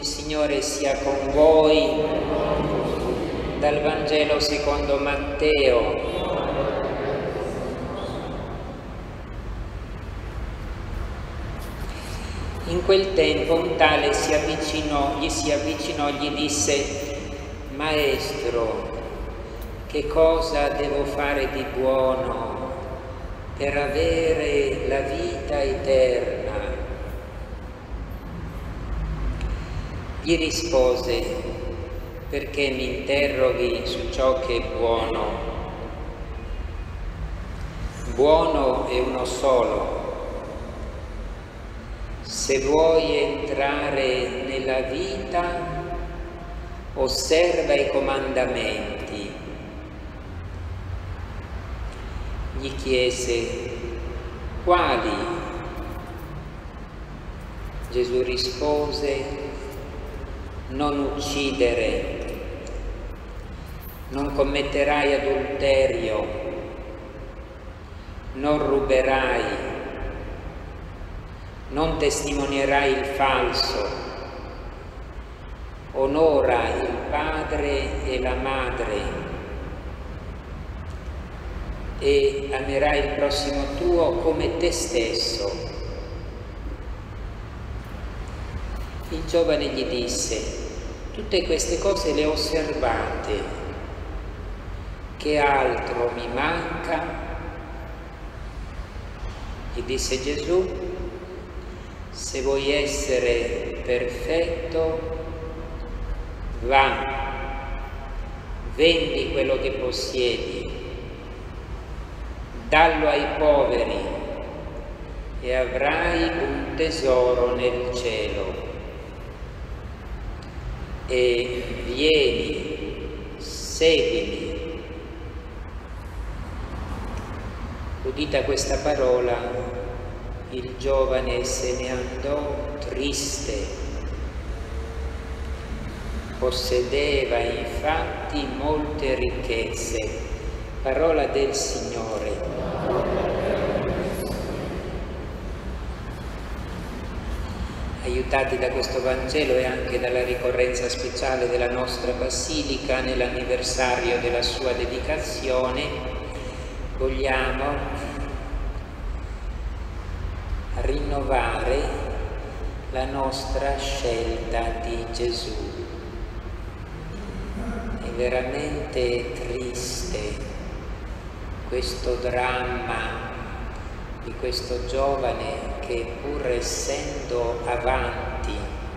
Il Signore sia con voi. Dal Vangelo secondo Matteo. In quel tempo un tale gli si avvicinò e gli disse: Maestro, che cosa devo fare di buono per avere la vita eterna? Gli rispose: perché mi interroghi su ciò che è buono? Buono è uno solo. Se vuoi entrare nella vita, osserva i comandamenti. Gli chiese: quali? Gesù rispose: non uccidere, non commetterai adulterio, non ruberai, non testimonierai il falso, onora il padre e la madre e amerai il prossimo tuo come te stesso. Il giovane gli disse: tutte queste cose le ho osservate, che altro mi manca? Gli disse Gesù: se vuoi essere perfetto, va, vendi quello che possiedi, dallo ai poveri e avrai un tesoro nel cielo. E vieni, seguimi. Udita questa parola, il giovane se ne andò triste. Possedeva infatti molte ricchezze. Parola del Signore. Aiutati da questo Vangelo e anche dalla ricorrenza speciale della nostra Basilica nell'anniversario della sua dedicazione, vogliamo rinnovare la nostra scelta di Gesù. È veramente triste questo dramma di questo giovane che, pur essendo avanti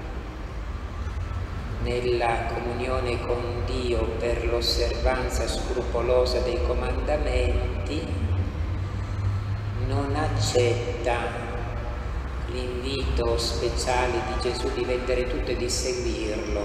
nella comunione con Dio per l'osservanza scrupolosa dei comandamenti, non accetta l'invito speciale di Gesù di vendere tutto e di seguirlo.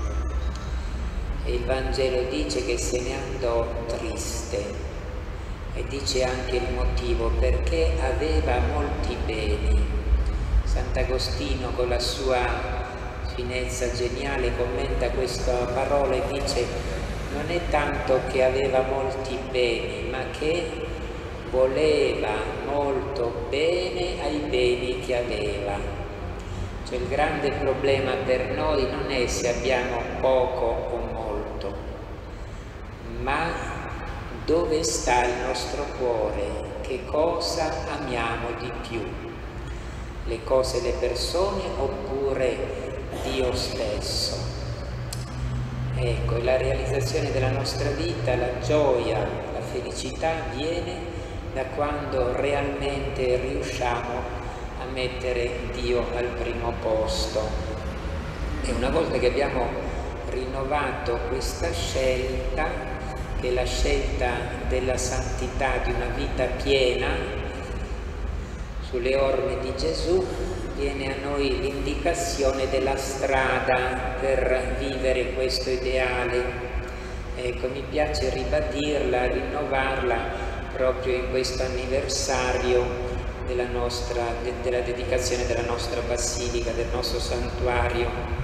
E il Vangelo dice che se ne andò triste. E dice anche il motivo: perché aveva molti beni. Sant'Agostino, con la sua finezza geniale, commenta questa parola e dice: non è tanto che aveva molti beni, ma che voleva molto bene ai beni che aveva. Cioè il grande problema per noi non è se abbiamo poco o molto, ma dove sta il nostro cuore, che cosa amiamo di più, le cose e le persone oppure Dio stesso. Ecco, la realizzazione della nostra vita, la gioia, la felicità viene da quando realmente riusciamo a mettere Dio al primo posto. E una volta che abbiamo rinnovato questa scelta, che è la scelta della santità, di una vita piena sulle orme di Gesù, viene a noi l'indicazione della strada per vivere questo ideale. Ecco, mi piace ribadirla, rinnovarla proprio in questo anniversario della dedicazione della nostra Basilica, del nostro santuario.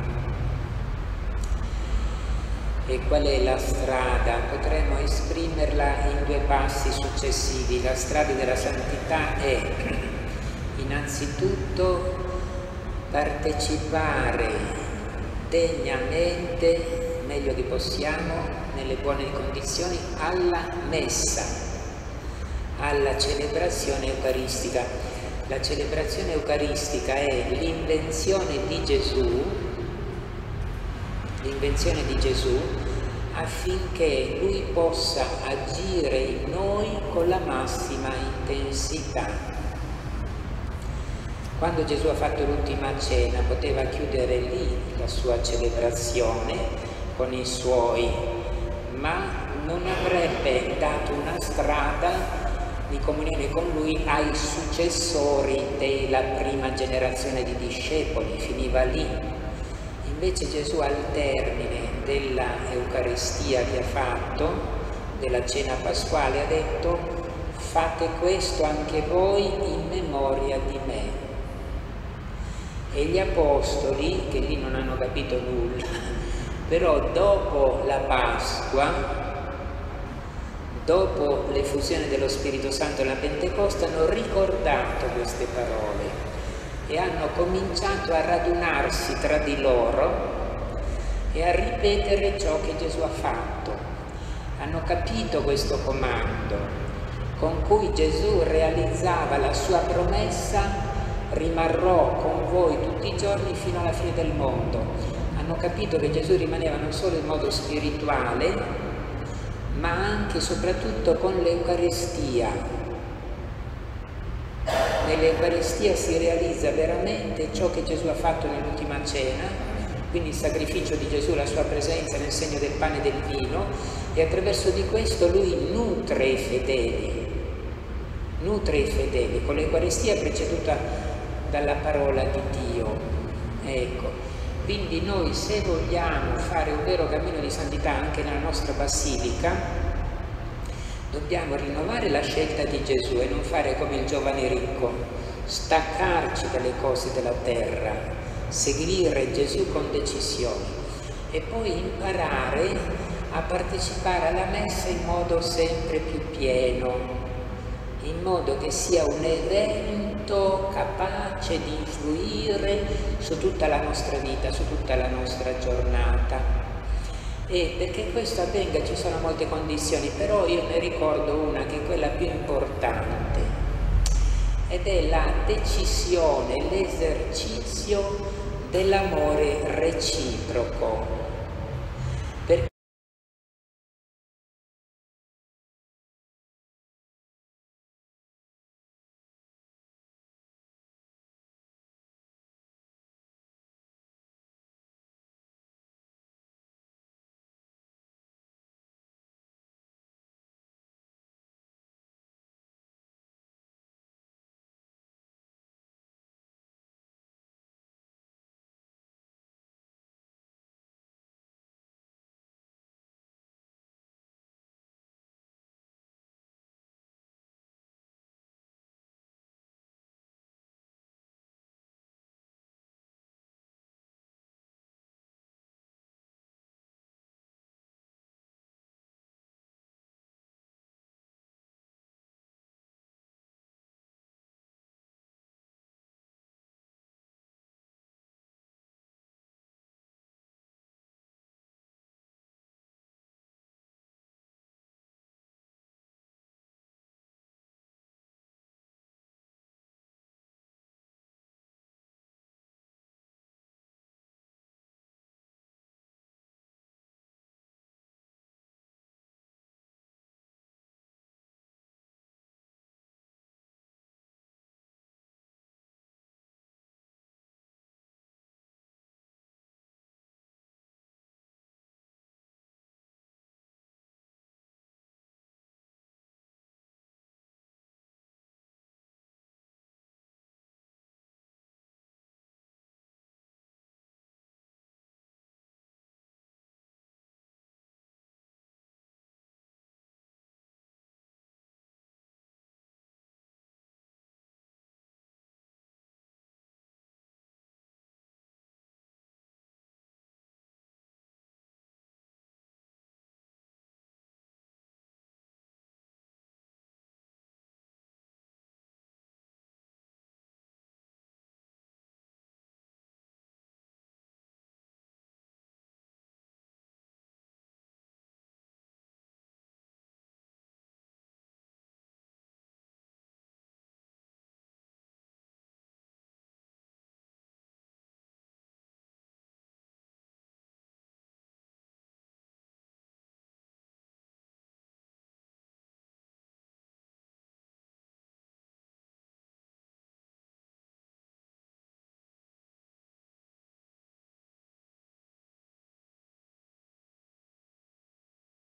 E qual è la strada? Potremmo esprimerla in due passi successivi. La strada della santità è innanzitutto partecipare degnamente, meglio che possiamo, nelle buone condizioni, alla messa, alla celebrazione eucaristica. La celebrazione eucaristica è l'invenzione di Gesù affinché Lui possa agire in noi con la massima intensità. Quando Gesù ha fatto l'ultima cena poteva chiudere lì la sua celebrazione con i suoi, ma non avrebbe dato una strada di comunione con Lui ai successori della prima generazione di discepoli, finiva lì. Invece Gesù al termine della Eucaristia che ha fatto, della cena pasquale, ha detto: fate questo anche voi in memoria di me. E gli apostoli, che lì non hanno capito nulla, però dopo la Pasqua, dopo l'effusione dello Spirito Santo e la Pentecoste, hanno ricordato queste parole e hanno cominciato a radunarsi tra di loro e a ripetere ciò che Gesù ha fatto. Hanno capito questo comando con cui Gesù realizzava la sua promessa: rimarrò con voi tutti i giorni fino alla fine del mondo. Hanno capito che Gesù rimaneva non solo in modo spirituale, ma anche e soprattutto con l'Eucaristia. Nell'Eucaristia si realizza veramente ciò che Gesù ha fatto nell'ultima cena, quindi il sacrificio di Gesù, la sua presenza nel segno del pane e del vino, e attraverso di questo Lui nutre i fedeli, con l'Eucaristia preceduta dalla parola di Dio. Ecco, quindi noi, se vogliamo fare un vero cammino di santità anche nella nostra basilica, dobbiamo rinnovare la scelta di Gesù e non fare come il giovane ricco, staccarci dalle cose della terra, seguire Gesù con decisione e poi imparare a partecipare alla messa in modo sempre più pieno, in modo che sia un evento capace di influire su tutta la nostra vita, su tutta la nostra giornata. E perché questo avvenga ci sono molte condizioni, però io ne ricordo una che è quella più importante, ed è la decisione, l'esercizio dell'amore reciproco.